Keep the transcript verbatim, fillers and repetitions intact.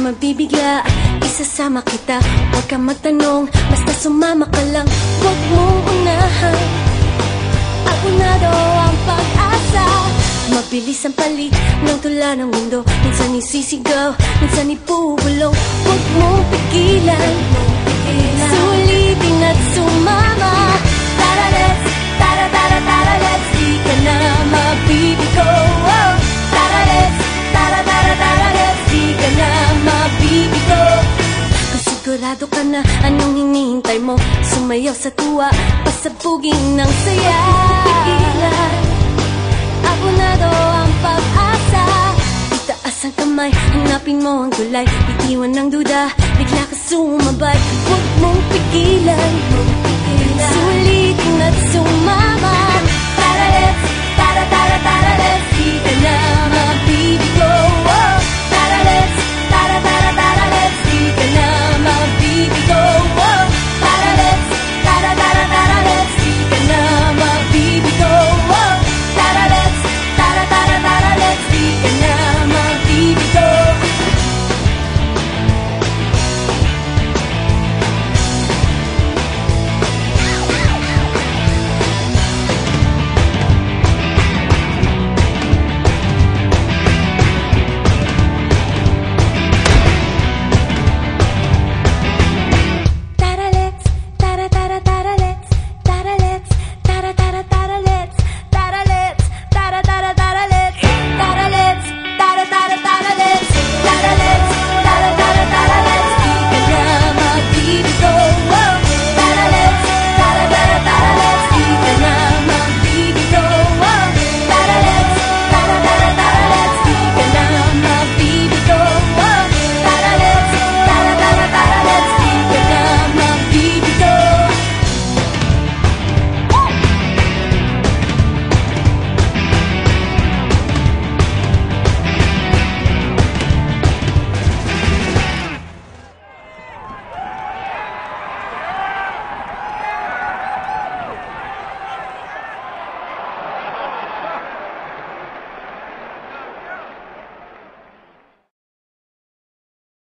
mabibigla, isasama kita. Huwag kang magtanong, basta sumama ka lang. Huwag mong unahan, abonado ang pag-asa. Mabilis ang palit ng tula ng mundo. Minsan isisigaw, minsan ipubulong. Huwag mong pigilan, sulitin at sumama. Tara let's, tara tara tara let's, di ka na mabibigo. Oh, tara let's, tara tara tara let's, di ka na mabibigo. Kung sigurado ka na anong hinihintay mo, sumayaw sa tuwa, pasabugin ng saya. Pigilan, abonado ang pag-asa. Itaas ang kamay, hanapin mo ang gulay. Bitiwan ng duda, bigla ka sumabay. Huwag mong pigilan, sulitin at sumama.